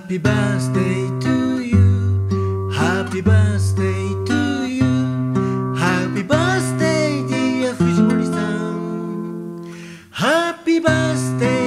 Happy birthday to you. Happy birthday to you. Happy birthday dear 藤森さん。Happy birthday